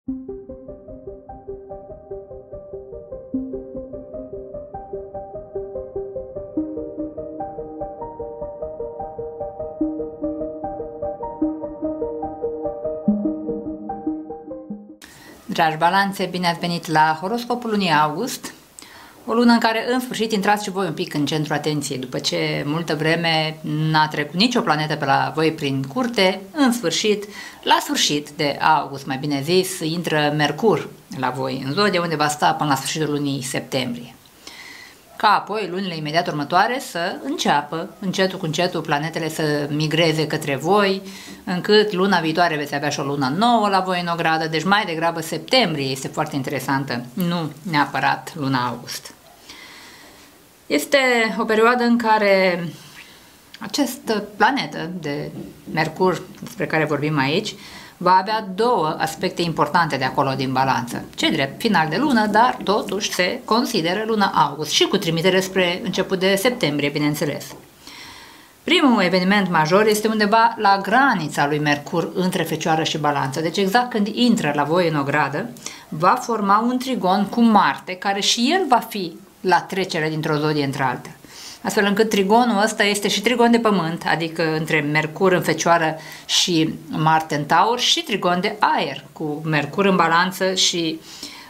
Dragi balanțe, bine ați venit la horoscopul lunii august, o lună în care în sfârșit intrați și voi un pic în centrul atenției. După ce multă vreme n-a trecut nicio planetă pe la voi prin curte, în sfârșit, la sfârșit de august, mai bine zis, intră Mercur la voi în zodie, unde va sta până la sfârșitul lunii septembrie. Ca apoi, lunile imediat următoare să înceapă, încetul cu încetul, planetele să migreze către voi, încât luna viitoare veți avea și o lună nouă la voi în ogradă, deci mai degrabă septembrie este foarte interesantă, nu neapărat luna august. Este o perioadă în care această planetă de Mercur, despre care vorbim aici, va avea două aspecte importante de acolo din balanță. Ce drept, final de lună, dar totuși se consideră luna august și cu trimitere spre început de septembrie, bineînțeles. Primul eveniment major este undeva la granița lui Mercur între Fecioară și Balanță. Deci exact când intră la voi în ogradă, va forma un trigon cu Marte, care și el va fi la trecere dintr-o zodie într-alta. Astfel încât trigonul ăsta este și trigon de pământ, adică între Mercur în Fecioară și Marte în Taur, și trigon de aer, cu Mercur în Balanță și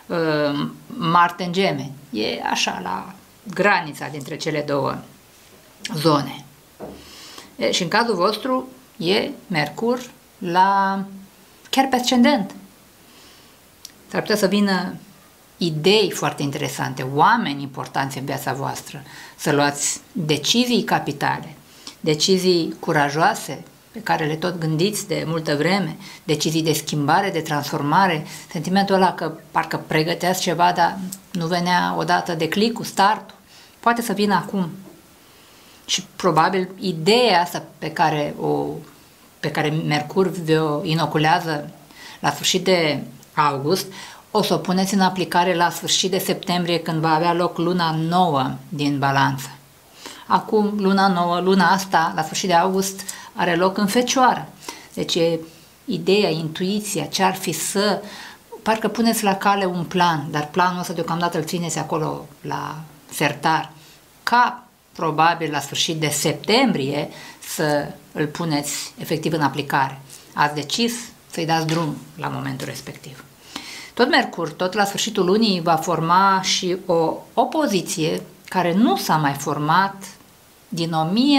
Marte în Geme. E așa, la granița dintre cele două zone. Și în cazul vostru e Mercur chiar pe ascendent. S-ar putea să vină idei foarte interesante, oameni importanți în viața voastră, să luați decizii capitale, decizii curajoase pe care le tot gândiți de multă vreme, decizii de schimbare, de transformare, sentimentul ăla că parcă pregăteați ceva, dar nu venea odată declicul, startul, poate să vină acum. Și probabil ideea asta pe care Mercur vă inoculează la sfârșit de august, o să o puneți în aplicare la sfârșit de septembrie, când va avea loc luna nouă din Balanță. Acum, luna nouă, luna asta, la sfârșit de august, are loc în Fecioară. Deci e ideea, intuiția, ce ar fi să... Parcă puneți la cale un plan, dar planul ăsta deocamdată îl țineți acolo la sertar. Ca probabil la sfârșit de septembrie să îl puneți efectiv în aplicare. Ați decis să-i dați drum la momentul respectiv. Tot Mercur, tot la sfârșitul lunii, va forma și o opoziție care nu s-a mai format din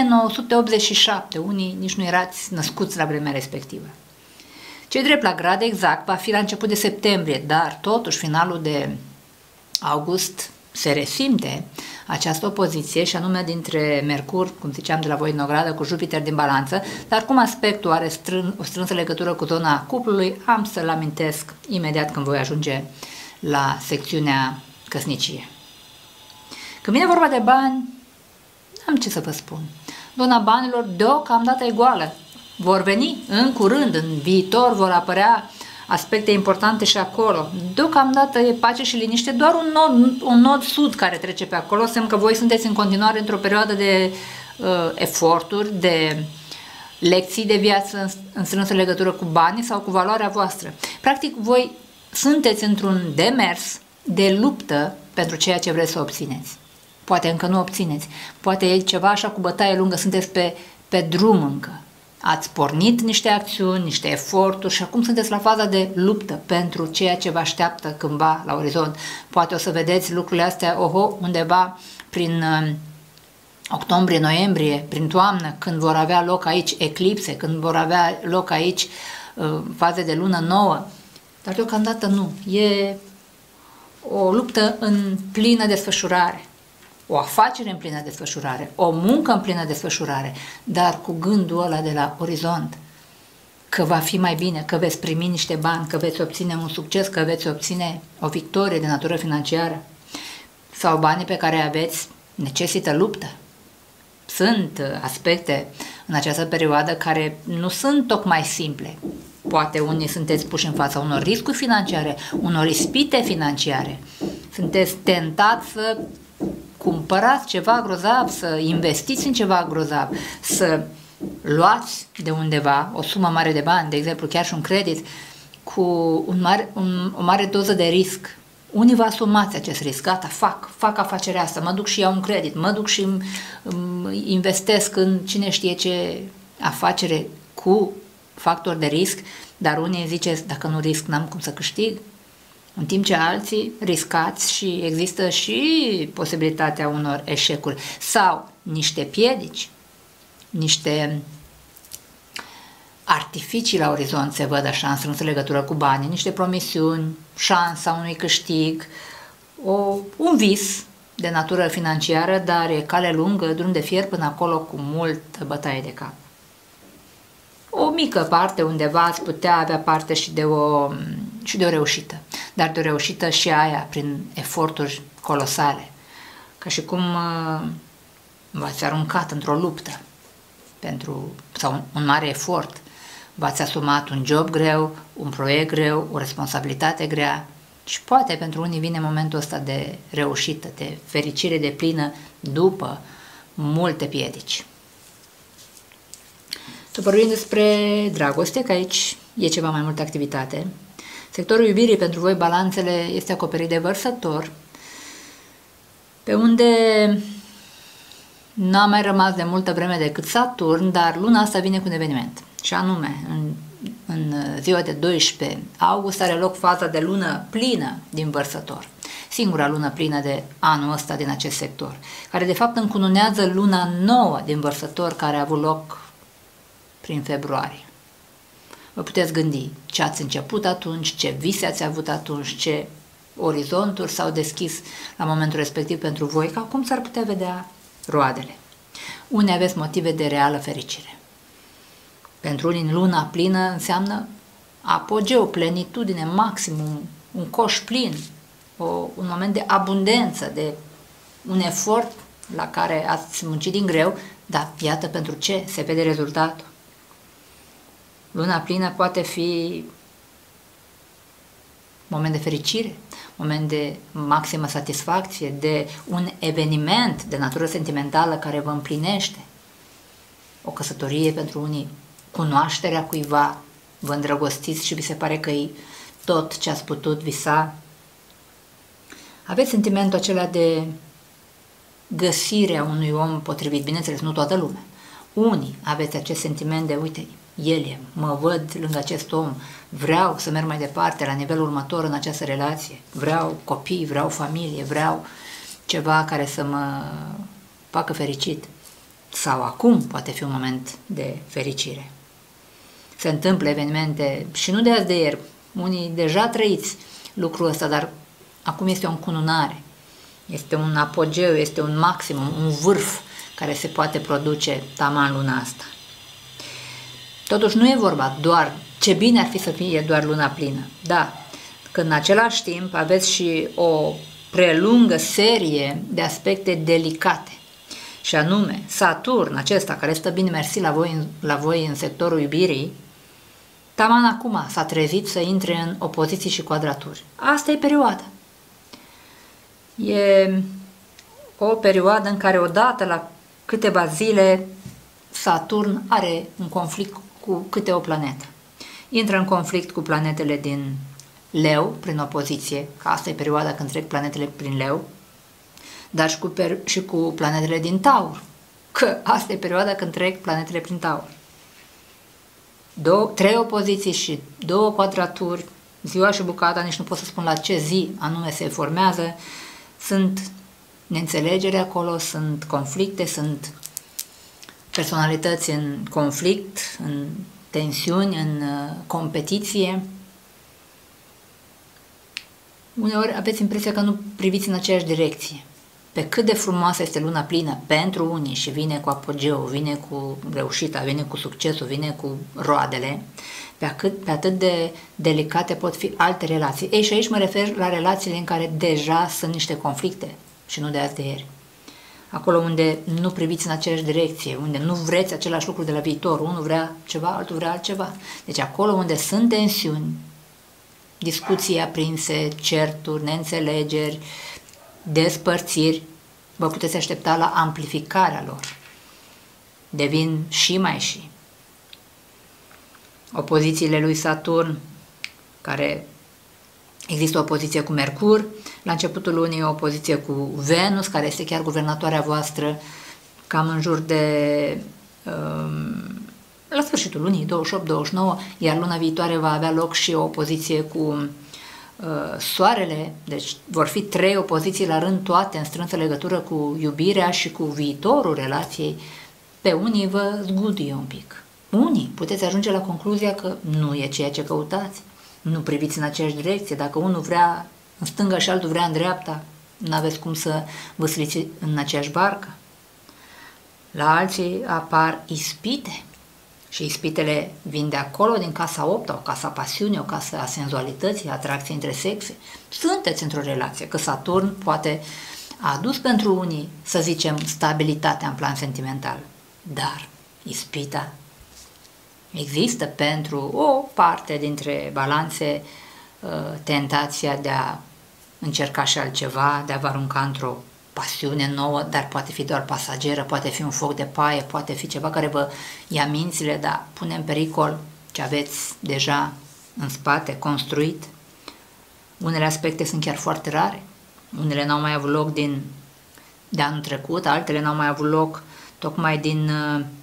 1987. Unii nici nu erați născuți la vremea respectivă. Ce drept, la grad exact va fi la început de septembrie, dar totuși finalul de august se resimte această opoziție, și anume dintre Mercur, cum ziceam, de la voi în ogradă, cu Jupiter din Balanță, dar cum aspectul are o strânsă legătură cu zona cuplului, am să-l amintesc imediat când voi ajunge la secțiunea căsnicie. Când vine vorba de bani, am ce să vă spun. Zona banilor deocamdată e goală. Vor veni în curând, în viitor vor apărea aspecte importante și acolo. Deocamdată e pace și liniște, doar un nod sud care trece pe acolo, semn că voi sunteți în continuare într-o perioadă de eforturi, de lecții de viață în strânsă legătură cu banii sau cu valoarea voastră. Practic, voi sunteți într-un demers de luptă pentru ceea ce vreți să obțineți. Poate încă nu obțineți, poate e ceva așa cu bătaie lungă, sunteți pe drum încă. Ați pornit niște acțiuni, niște eforturi și acum sunteți la faza de luptă pentru ceea ce vă așteaptă cândva la orizont. Poate o să vedeți lucrurile astea, undeva prin octombrie, noiembrie, prin toamnă, când vor avea loc aici eclipse, când vor avea loc aici faze de lună nouă. Dar deocamdată nu. E o luptă în plină desfășurare. O afacere în plină desfășurare, o muncă în plină desfășurare, dar cu gândul ăla de la orizont, că va fi mai bine, că veți primi niște bani, că veți obține un succes, că veți obține o victorie de natură financiară, sau banii pe care aveți necesită luptă. Sunt aspecte în această perioadă care nu sunt tocmai simple. Poate unii sunteți puși în fața unor riscuri financiare, unor ispite financiare. Sunteți tentați să cumpărați ceva grozav, să investiți în ceva grozav, să luați de undeva o sumă mare de bani, de exemplu chiar și un credit, cu o mare doză de risc. Unii vă asumați acest risc, gata, fac afacerea asta, mă duc și iau un credit, mă duc și investesc în cine știe ce afacere cu factor de risc, dar unii ziceți, dacă nu risc, n-am cum să câștig. În timp ce alții riscați și există și posibilitatea unor eșecuri sau niște piedici, niște artificii la orizont se văd așa în strânsă legătură cu banii, niște promisiuni, șansa unui câștig, un vis de natură financiară, dar e cale lungă, drum de fier până acolo cu multă bătaie de cap. O mică parte undeva ați putea avea parte și de o reușită, dar de o reușită și aia prin eforturi colosale, ca și cum v-ați aruncat într-o luptă sau un mare efort. V-ați asumat un job greu, un proiect greu, o responsabilitate grea și poate pentru unii vine momentul ăsta de reușită, de fericire deplină după multe piedici. Să vorbim despre dragoste, că aici e ceva mai multă activitate. Sectorul iubirii pentru voi, balanțele, este acoperit de Vărsător, pe unde n-a mai rămas de multă vreme decât Saturn, dar luna asta vine cu un eveniment. Și anume, în ziua de 12 august are loc faza de lună plină din Vărsător. Singura lună plină de anul ăsta din acest sector, care de fapt încununează luna nouă din Vărsător, care a avut loc prin februarie. Vă puteți gândi ce ați început atunci, ce vise ați avut atunci, ce orizonturi s-au deschis la momentul respectiv pentru voi, că acum s-ar putea vedea roadele. Unii aveți motive de reală fericire. Pentru unii luna plină înseamnă apogeu, plenitudine, maximum, un coș plin, un moment de abundență, de un efort la care ați muncit din greu, dar iată pentru ce se vede rezultatul. Luna plină poate fi moment de fericire, moment de maximă satisfacție, de un eveniment de natură sentimentală care vă împlinește. O căsătorie pentru unii, cunoașterea cuiva, vă îndrăgostiți și vi se pare că e tot ce ați putut visa. Aveți sentimentul acela de găsirea unui om potrivit, bineînțeles, nu toată lumea. Unii aveți acest sentiment de, uite, el e, mă văd lângă acest om, vreau să merg mai departe la nivelul următor în această relație, vreau copii, vreau familie, vreau ceva care să mă facă fericit. Sau acum poate fi un moment de fericire. Se întâmplă evenimente și nu de azi de ieri, unii deja trăiți lucrul ăsta, dar acum este o încununare, este un apogeu, este un maximum, un vârf care se poate produce taman luna asta. Totuși nu e vorba doar ce bine ar fi să fie doar luna plină. Da, că în același timp aveți și o prelungă serie de aspecte delicate. Și anume, Saturn acesta, care stă bine mersi la voi în sectorul iubirii, taman acum s-a trezit să intre în opoziții și quadraturi. Asta e perioada. E o perioadă în care odată la câteva zile Saturn are un conflict cu câte o planetă. Intră în conflict cu planetele din Leu, prin opoziție, că asta e perioada când trec planetele prin Leu, dar și cu planetele din Taur, că asta e perioada când trec planetele prin Taur. 3 opoziții și 2 quadraturi, ziua și bucata, nici nu pot să spun la ce zi anume se formează, sunt neînțelegeri acolo, sunt conflicte, sunt personalități în conflict, în tensiuni, în competiție. Uneori aveți impresia că nu priviți în aceeași direcție. Pe cât de frumoasă este luna plină pentru unii și vine cu apogeu, vine cu reușita, vine cu succesul, vine cu roadele, pe atât de delicate pot fi alte relații. Ei, și aici mă refer la relațiile în care deja sunt niște conflicte și nu de azi de ieri. Acolo unde nu priviți în aceeași direcție, unde nu vreți același lucru de la viitor, unul vrea ceva, altul vrea altceva. Deci acolo unde sunt tensiuni, discuții aprinse, certuri, neînțelegeri, despărțiri, vă puteți aștepta la amplificarea lor. Devin și mai și. Opozițiile lui Saturn care există o opoziție cu Mercur, la începutul lunii o opoziție cu Venus, care este chiar guvernatoarea voastră, cam în jur de la sfârșitul lunii, 28-29, iar luna viitoare va avea loc și o opoziție cu Soarele, deci vor fi 3 opoziții la rând, toate în strânsă legătură cu iubirea și cu viitorul relației. Pe unii vă zguduie un pic. Unii puteți ajunge la concluzia că nu e ceea ce căutați, nu priviți în aceeași direcție, dacă unul vrea în stânga și altul vrea în dreapta, nu aveți cum să vă sliți în aceeași barcă. La alții apar ispite. Și ispitele vin de acolo, din casa 8, o casa pasiunii, o casă a senzualității, a atracției între sexe. Sunteți într-o relație, că Saturn poate a adus pentru unii, să zicem, stabilitatea în plan sentimental. Dar ispita există pentru o parte dintre balanțe, tentația de a încerca și altceva, de a vă arunca într-o pasiune nouă, dar poate fi doar pasageră, poate fi un foc de paie, poate fi ceva care vă ia mințile, dar pune în pericol ce aveți deja în spate, construit. Unele aspecte sunt chiar foarte rare. Unele n-au mai avut loc de anul trecut, altele n-au mai avut loc tocmai din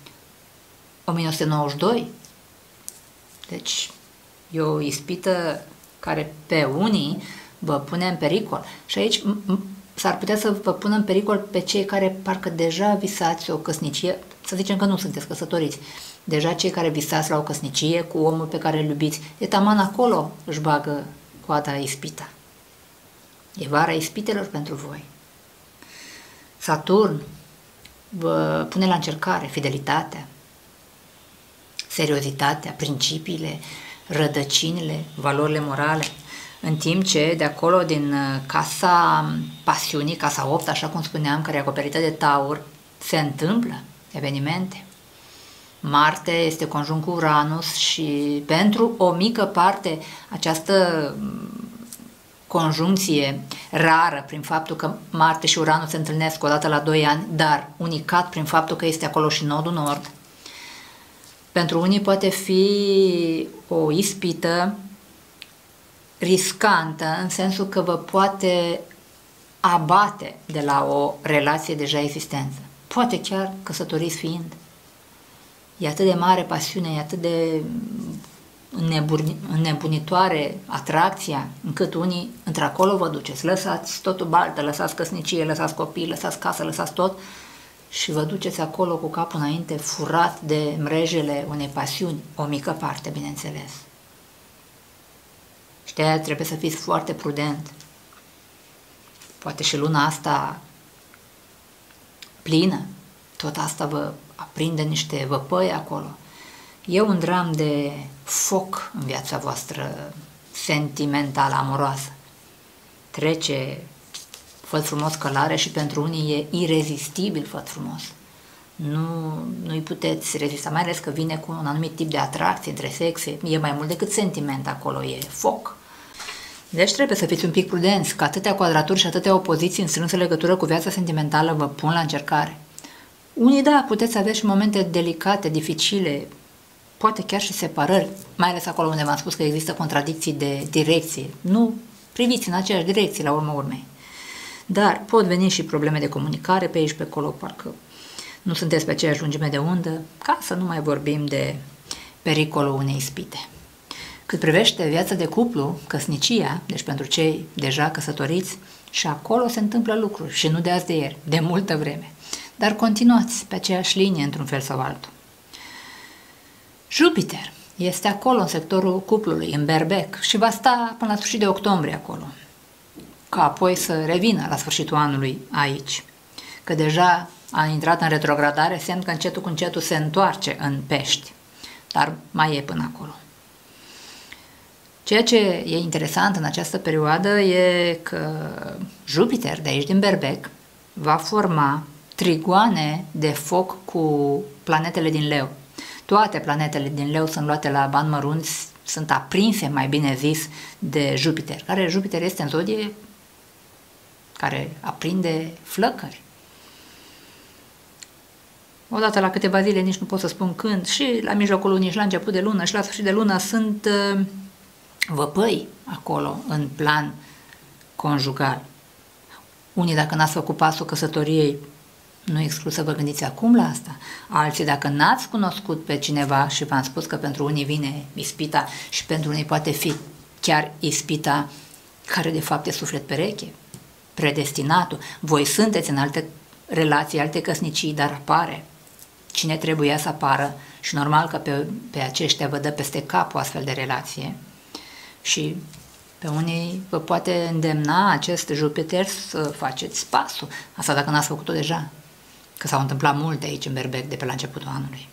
1992. Deci e o ispită care pe unii vă pune în pericol. Și aici s-ar putea să vă pună în pericol pe cei care parcă deja visați o căsnicie, să zicem că nu sunteți căsătoriți, deja cei care visați la o căsnicie cu omul pe care îl iubiți, e taman acolo își bagă coada ispita. E vara ispitelor pentru voi. Saturn vă pune la încercare fidelitatea, seriozitatea, principiile, rădăcinile, valorile morale, în timp ce de acolo, din casa pasiunii, casa 8, așa cum spuneam, care e acoperită de Taur, se întâmplă evenimente. Marte este conjunct cu Uranus și pentru o mică parte această conjuncție rară prin faptul că Marte și Uranus se întâlnesc o dată la 2 ani, dar unicat prin faptul că este acolo și nodul nord, pentru unii poate fi o ispită riscantă, în sensul că vă poate abate de la o relație deja existentă. Poate chiar căsătoriți fiind. E atât de mare pasiune, e atât de înnebunitoare atracția, încât unii într-acolo vă duceți. Lăsați totul baltă, lăsați căsnicie, lăsați copii, lăsați casă, lăsați tot și vă duceți acolo cu capul înainte, furat de mrejele unei pasiuni, o mică parte, bineînțeles. Și de aia trebuie să fiți foarte prudent. Poate și luna asta plină, tot asta vă aprinde niște văpăi acolo. E un dram de foc în viața voastră sentimentală, amoroasă. Trece făt frumos călare și pentru unii e irezistibil făt frumos. Nu-i puteți rezista, mai ales că vine cu un anumit tip de atracție între sexe, e mai mult decât sentiment acolo, e foc. Deci trebuie să fiți un pic prudenți, că atâtea quadraturi și atâtea opoziții în strânsă legătură cu viața sentimentală vă pun la încercare. Unii, da, puteți avea și momente delicate, dificile, poate chiar și separări, mai ales acolo unde v-am spus că există contradicții de direcție. Nu priviți în aceeași direcție la urma urmei. Dar pot veni și probleme de comunicare pe aici, pe acolo, parcă nu sunteți pe aceeași lungime de undă, ca să nu mai vorbim de pericolul unei ispite. Cât privește viața de cuplu, căsnicia, deci pentru cei deja căsătoriți, și acolo se întâmplă lucruri și nu de azi de ieri, de multă vreme. Dar continuați pe aceeași linie într-un fel sau altul. Jupiter este acolo în sectorul cuplului, în Berbec, și va sta până la sfârșit de octombrie acolo, ca apoi să revină la sfârșitul anului aici, că deja a intrat în retrogradare, semn că încetul cu încetul se întoarce în Pești, dar mai e până acolo. Ceea ce e interesant în această perioadă e că Jupiter, de aici din Berbec, va forma trigoane de foc cu planetele din Leu. Toate planetele din Leu sunt luate la bani mărunți, sunt aprinse, mai bine zis, de Jupiter, care Jupiter este în zodie care aprinde flăcări. Odată la câteva zile, nici nu pot să spun când, și la mijlocul lunii, și la început de lună, și la sfârșit de lună sunt văpăi acolo în plan conjugal. Unii, dacă n-ați făcut pasul căsătoriei, nu exclu să vă gândiți acum la asta. Alții, dacă n-ați cunoscut pe cineva și v-am spus că pentru unii vine ispita și pentru unii poate fi chiar ispita care de fapt e suflet pereche, predestinatul. Voi sunteți în alte relații, alte căsnicii, dar apare cine trebuia să apară și normal că pe aceștia vă dă peste cap o astfel de relație și pe unii vă poate îndemna acest Jupiter să faceți pasul. Asta dacă n-ați făcut-o deja, că s-au întâmplat multe aici în Berbec de pe la începutul anului.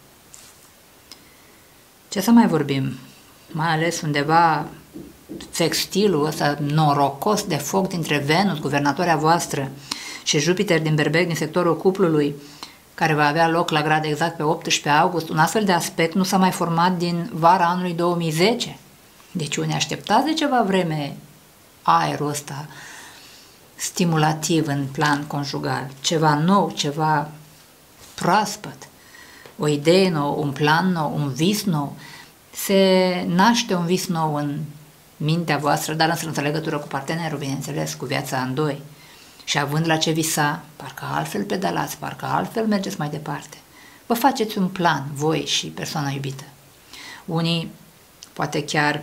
Ce să mai vorbim? Mai ales undeva sextilul ăsta norocos de foc dintre Venus, guvernatoarea voastră, și Jupiter din Berbec, din sectorul cuplului, care va avea loc la grad exact pe 18 august. Un astfel de aspect nu s-a mai format din vara anului 2010. Deci unii așteptați de ceva vreme aerul ăsta stimulativ în plan conjugal, ceva nou, ceva proaspăt, o idee nouă, un plan nou, un vis nou. Se naște un vis nou în mintea voastră, dar în strânsă legătură cu partenerul, bineînțeles, cu viața în doi. Și având la ce visa, parcă altfel pedalați, parcă altfel mergeți mai departe. Vă faceți un plan, voi și persoana iubită. Unii poate chiar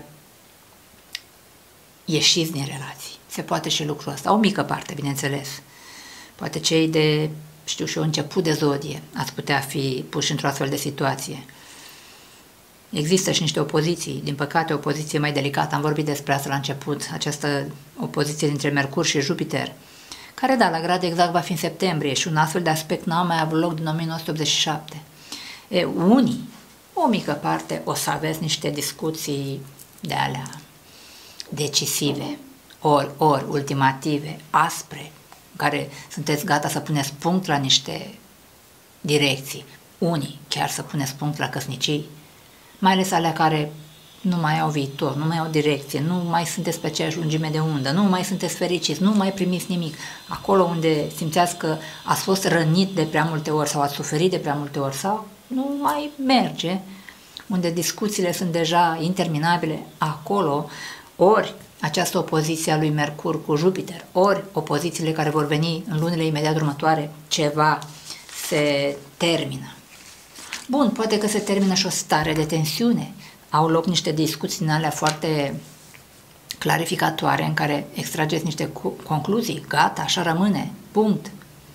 ieșiți din relații. Se poate și lucrul ăsta. O mică parte, bineînțeles. Poate cei de, știu și eu, început de zodie ați putea fi puși într-o astfel de situație. Există și niște opoziții, din păcate o opoziție mai delicată, am vorbit despre asta la început, această opoziție dintre Mercur și Jupiter, care, da, la grad exact va fi în septembrie și un astfel de aspect n-a mai avut loc din 1987. Unii, o mică parte, o să aveți niște discuții de alea decisive, ori ultimative, aspre, în care sunteți gata să puneți punct la niște direcții. Unii chiar să puneți punct la căsnicii, mai ales alea care nu mai au viitor, nu mai au direcție, nu mai sunteți pe aceeași lungime de undă, nu mai sunteți fericiți, nu mai primiți nimic. Acolo unde simțeați că ați fost rănit de prea multe ori sau ați suferit de prea multe ori sau nu mai merge, unde discuțiile sunt deja interminabile, acolo ori această opoziție a lui Mercur cu Jupiter, ori opozițiile care vor veni în lunile imediat următoare, ceva se termină. Bun, poate că se termină și o stare de tensiune. Au loc niște discuții din alea foarte clarificatoare în care extrageți niște concluzii. Gata, așa rămâne, punct.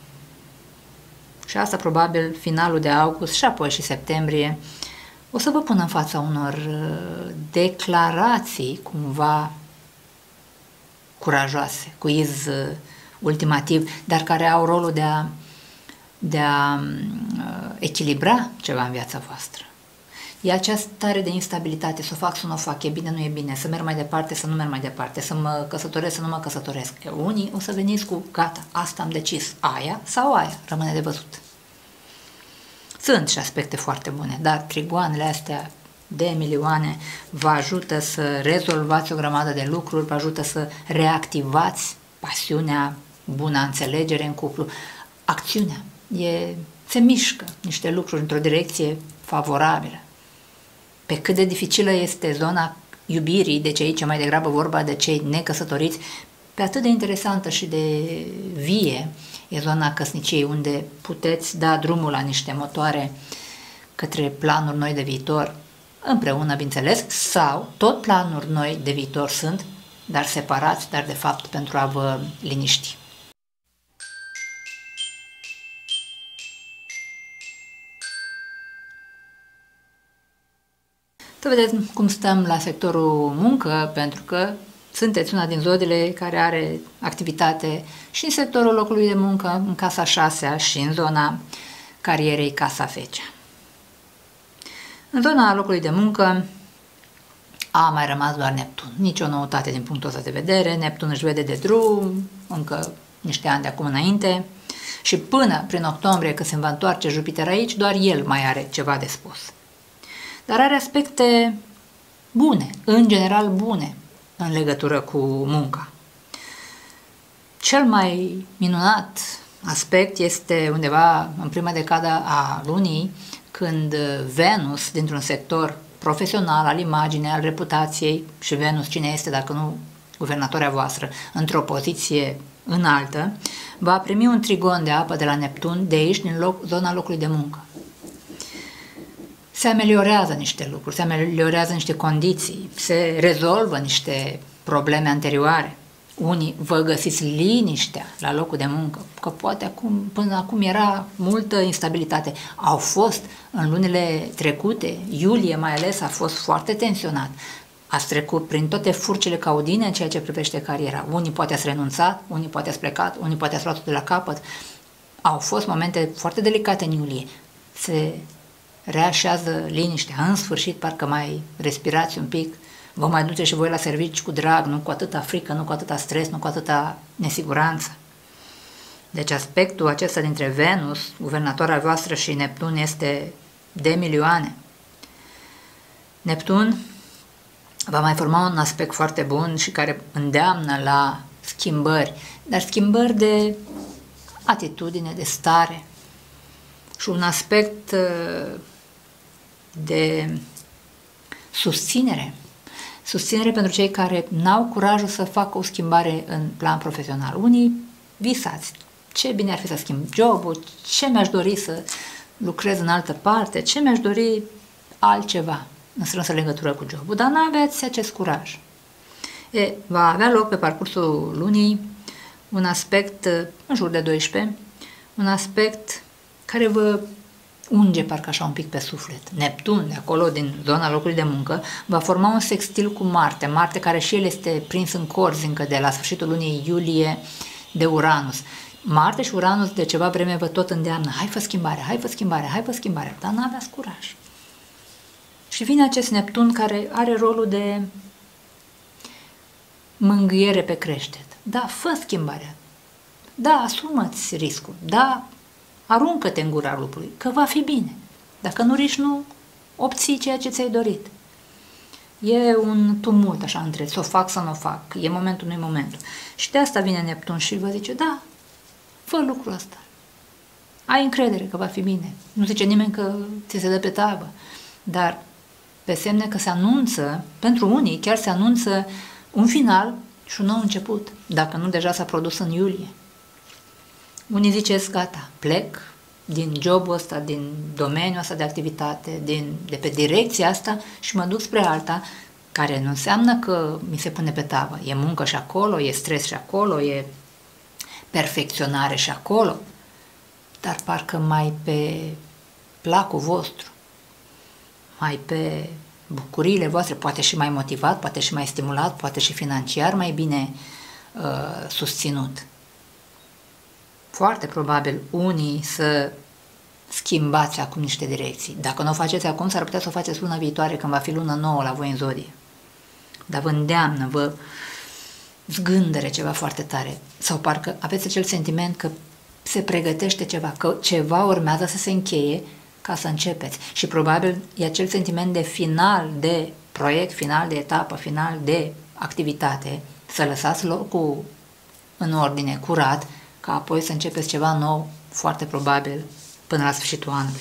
Și asta probabil finalul de august și apoi și septembrie o să vă pun în fața unor declarații cumva curajoase, cu iz ultimativ, dar care au rolul de a echilibra ceva în viața voastră. E această stare de instabilitate, să o fac, să nu o fac, e bine, nu e bine, să merg mai departe, să nu merg mai departe, să mă căsătoresc, să nu mă căsătoresc. Unii o să veniți cu, gata, asta am decis, aia sau aia, rămâne de văzut. Sunt și aspecte foarte bune, dar trigoanele astea de milioane vă ajută să rezolvați o grămadă de lucruri, vă ajută să reactivați pasiunea, buna înțelegere în cuplu, acțiunea. Se mișcă niște lucruri într-o direcție favorabilă. Pe cât de dificilă este zona iubirii, deci aici mai degrabă vorba de cei necăsătoriți, pe atât de interesantă și de vie e zona căsniciei, unde puteți da drumul la niște motoare către planuri noi de viitor, împreună, bineînțeles, sau tot planuri noi de viitor sunt, dar separați, dar de fapt pentru a vă liniști. Să vedeți cum stăm la sectorul muncă, pentru că sunteți una din zodiile care are activitate și în sectorul locului de muncă, în casa 6-a și în zona carierei casa 10-a. În zona locului de muncă a mai rămas doar Neptun. Nici o noutate din punctul ăsta de vedere. Neptun își vede de drum încă niște ani de acum înainte și până prin octombrie, când se va întoarce Jupiter aici, doar el mai are ceva de spus. Dar are aspecte bune, în general bune, în legătură cu munca. Cel mai minunat aspect este undeva în prima decadă a lunii, când Venus, dintr-un sector profesional, al imaginei, al reputației și Venus, cine este dacă nu guvernatoarea voastră, într-o poziție înaltă, va primi un trigon de apă de la Neptun de aici, din zona locului de muncă. Se ameliorează niște lucruri, se ameliorează niște condiții, se rezolvă niște probleme anterioare. Unii vă găsiți liniștea la locul de muncă, că poate până acum era multă instabilitate. Au fost în lunile trecute, iulie mai ales a fost foarte tensionat. Ați trecut prin toate furcile caudine în ceea ce privește cariera. Unii poate ați renunțat, unii poate ați plecat, unii poate ați luat de la capăt. Au fost momente foarte delicate în iulie. Se reașează liniștea, în sfârșit parcă mai respirați un pic, vă mai duceți și voi la servici cu drag, nu cu atâta frică, nu cu atâta stres, nu cu atâta nesiguranță. Deci aspectul acesta dintre Venus, guvernatoarea voastră, și Neptun este de milioane. Neptun va mai forma un aspect foarte bun și care îndeamnă la schimbări, dar schimbări de atitudine, de stare și un aspect de susținere. Susținere pentru cei care n-au curajul să facă o schimbare în plan profesional. Unii visați. Ce bine ar fi să schimb jobul, ce mi-aș dori să lucrez în altă parte, ce mi-aș dori altceva în strânsă legătură cu jobul, dar n-aveți acest curaj. Va avea loc pe parcursul lunii un aspect, în jur de 12, un aspect care vă unge parcă așa un pic pe suflet. Neptun, de acolo, din zona locului de muncă, va forma un sextil cu Marte. Marte care și el este prins în corzi încă de la sfârșitul lunii iulie de Uranus. Marte și Uranus de ceva vreme vă tot îndeamnă, hai fă schimbare, hai fă schimbare, hai fă schimbare, dar n-aveați curaj. Și vine acest Neptun care are rolul de mângâiere pe creștet. Da, fă schimbarea. Da, asumă-ți riscul. Da, aruncă-te în gura lupului, că va fi bine. Dacă nu riști, nu obții ceea ce ți-ai dorit. E un tumult așa între să o fac, să nu o fac, e momentul, nu-i momentul. Și de asta vine Neptun și vă zice, da, fă lucrul ăsta. Ai încredere că va fi bine. Nu zice nimeni că ți se dă pe tavă, dar pe semne că se anunță, pentru unii chiar se anunță un final și un nou început, dacă nu deja s-a produs în iulie. Unii ziceți, gata, plec din jobul ăsta, din domeniul ăsta de activitate, de pe direcția asta și mă duc spre alta, care nu înseamnă că mi se pune pe tavă. E muncă și acolo, e stres și acolo, e perfecționare și acolo, dar parcă mai pe placul vostru, mai pe bucuriile voastre, poate și mai motivat, poate și mai stimulat, poate și financiar mai bine susținut. Foarte probabil unii să schimbați acum niște direcții. Dacă nu o faceți acum, s-ar putea să o faceți luna viitoare, când va fi luna nouă la voi în zodie. Dar vă îndeamnă, vă zgândere ceva foarte tare. Sau parcă aveți acel sentiment că se pregătește ceva, că ceva urmează să se încheie ca să începeți. Și probabil e acel sentiment de final de proiect, final de etapă, final de activitate, să lăsați locul în ordine, curat, ca apoi să începeți ceva nou, foarte probabil, până la sfârșitul anului.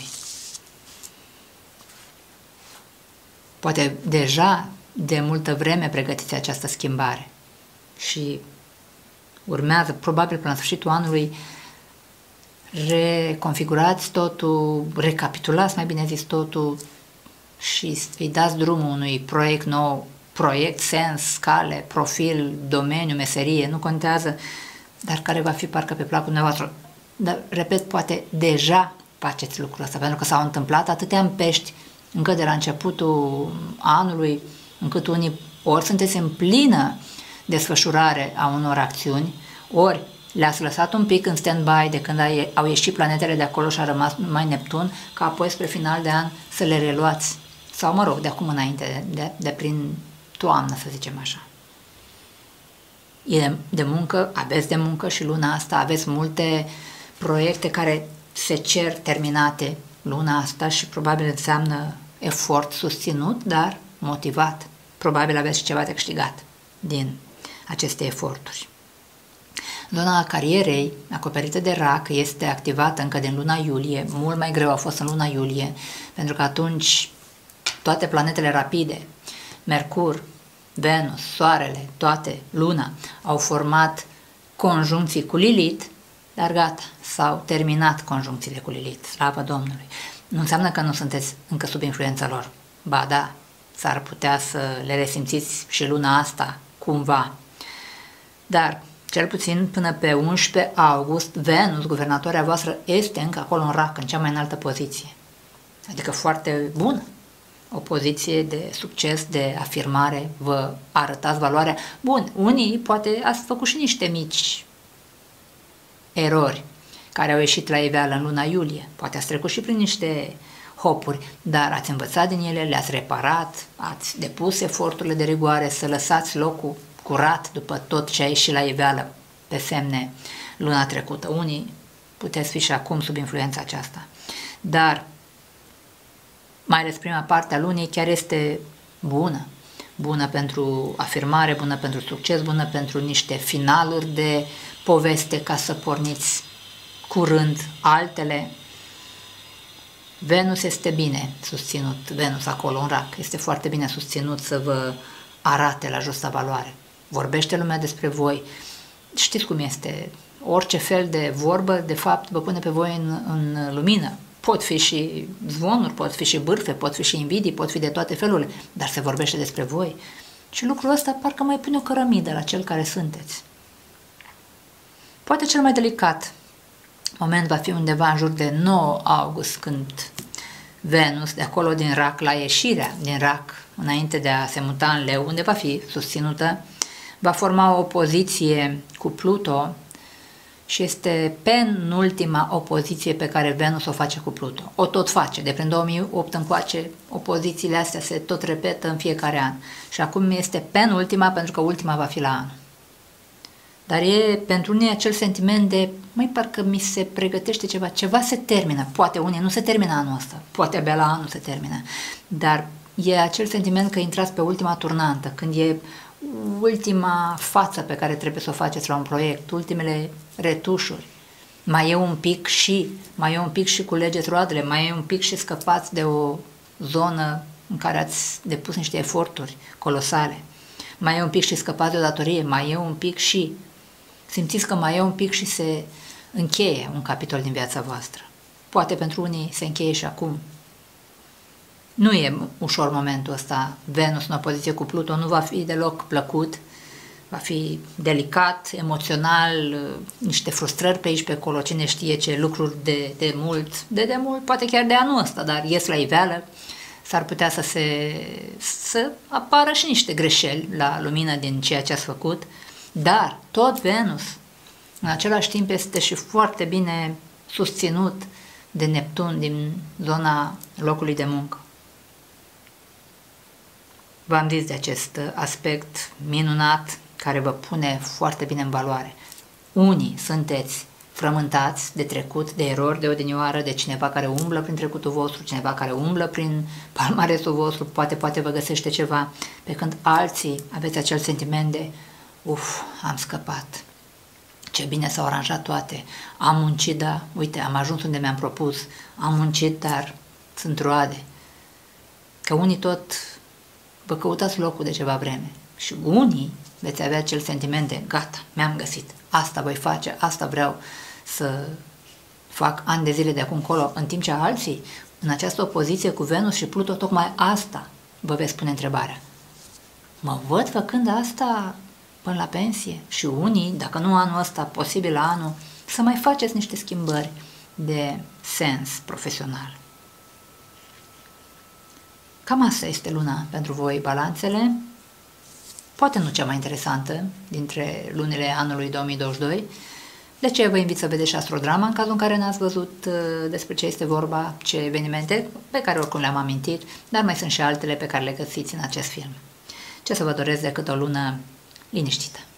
Poate deja de multă vreme pregătiți această schimbare și urmează, probabil până la sfârșitul anului, reconfigurați totul, recapitulați, mai bine zis, totul și îi dați drumul unui proiect nou, proiect, sens, scale, profil, domeniu, meserie, nu contează, dar care va fi parcă pe placul dumneavoastră. Dar, repet, poate deja faceți lucrul ăsta, pentru că s-au întâmplat atâtea împești încă de la începutul anului, încât unii ori sunteți în plină desfășurare a unor acțiuni, ori le-ați lăsat un pic în stand-by de când au ieșit planetele de acolo și a rămas numai Neptun, ca apoi spre final de an să le reluați. Sau, mă rog, de acum înainte, de prin toamnă, să zicem așa. E de muncă, aveți de muncă și luna asta, aveți multe proiecte care se cer terminate luna asta și probabil înseamnă efort susținut, dar motivat. Probabil aveți și ceva de câștigat din aceste eforturi. Zona carierei, acoperită de rac, este activată încă din luna iulie, mult mai greu a fost în luna iulie, pentru că atunci toate planetele rapide, Mercur, Venus, Soarele, toate, Luna, au format conjuncții cu Lilith, dar gata, s-au terminat conjuncțiile cu Lilith, slavă Domnului. Nu înseamnă că nu sunteți încă sub influența lor. Ba da, s-ar putea să le resimțiți și luna asta, cumva. Dar, cel puțin până pe 11 august, Venus, guvernatoarea voastră, este încă acolo în Rac, în cea mai înaltă poziție. Adică foarte bună. O poziție de succes, de afirmare, vă arătați valoarea. Bun, unii poate ați făcut și niște mici erori care au ieșit la iveală în luna iulie. Poate ați trecut și prin niște hopuri, dar ați învățat din ele, le-ați reparat, ați depus eforturile de rigoare să lăsați locul curat după tot ce a ieșit la iveală pe semne luna trecută. Unii puteți fi și acum sub influența aceasta. Dar mai ales prima parte a lunii chiar este bună. Bună pentru afirmare, bună pentru succes, bună pentru niște finaluri de poveste ca să porniți curând altele. Venus este bine susținut, Venus acolo în Rac, este foarte bine susținut să vă arate la justa valoare. Vorbește lumea despre voi. Știți cum este, orice fel de vorbă, de fapt, vă pune pe voi în lumină. Pot fi și zvonuri, pot fi și bârfe, pot fi și invidii, pot fi de toate felurile, dar se vorbește despre voi. Și lucrul ăsta parcă mai pune o cărămidă la cel care sunteți. Poate cel mai delicat moment va fi undeva în jur de 9 august, când Venus, de acolo din Rac, la ieșirea din Rac, înainte de a se muta în Leu, unde va fi susținută, va forma o opoziție cu Pluto și este penultima opoziție pe care Venus o face cu Pluto. O tot face, de prin 2008 încoace, opozițiile astea se tot repetă în fiecare an. Și acum este penultima, pentru că ultima va fi la anul. Dar e pentru unii acel sentiment de, măi, parcă mi se pregătește ceva, ceva se termină. Poate unii nu se termină anul ăsta, poate abia la anul se termină. Dar e acel sentiment că intrați pe ultima turnantă, când e ultima față pe care trebuie să o faceți la un proiect, ultimele retușuri. Mai e un pic și culegeți roadele, mai e un pic și scăpați de o zonă în care ați depus niște eforturi colosale. Mai e un pic și scăpați de o datorie, mai e un pic și simțiți că mai e un pic și se încheie un capitol din viața voastră. Poate pentru unii se încheie și acum. Nu e ușor momentul ăsta. Venus în opoziție cu Pluto nu va fi deloc plăcut, va fi delicat, emoțional, niște frustrări pe aici, pe acolo, cine știe ce lucruri de mult, poate chiar de anul ăsta, dar ies la iveală, s-ar putea să apară și niște greșeli la lumină din ceea ce ați făcut, dar tot Venus în același timp este și foarte bine susținut de Neptun din zona locului de muncă. V-am zis de acest aspect minunat care vă pune foarte bine în valoare. Unii sunteți frământați de trecut, de erori, de odinioară, de cineva care umblă prin trecutul vostru, cineva care umblă prin palmaresul vostru, poate vă găsește ceva, pe când alții aveți acel sentiment de am scăpat, ce bine s-au aranjat toate, am muncit, dar uite, am ajuns unde mi-am propus, am muncit, dar sunt roade. Că unii tot vă căutați locul de ceva vreme și unii veți avea acel sentiment de gata, mi-am găsit, asta voi face, asta vreau să fac ani de zile de acum încolo, în timp ce alții, în această opoziție cu Venus și Pluto, tocmai asta vă veți pune întrebarea. Mă văd făcând asta până la pensie? Și unii, dacă nu anul ăsta, posibil la anul, să mai faceți niște schimbări de sens profesional. Cam asta este luna pentru voi, balanțele. Poate nu cea mai interesantă dintre lunile anului 2022, de aceea vă invit să vedeți și Astrodrama în cazul în care n-ați văzut despre ce este vorba, ce evenimente, pe care oricum le-am amintit, dar mai sunt și altele pe care le găsiți în acest film. Ce să vă doresc decât o lună liniștită.